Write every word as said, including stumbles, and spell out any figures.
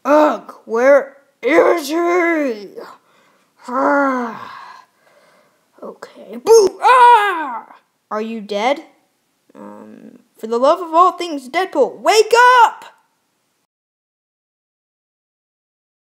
Ugh, where is he? Ah. Okay. Boo! Ah! Are you dead? Um, for the love of all things, Deadpool, wake up!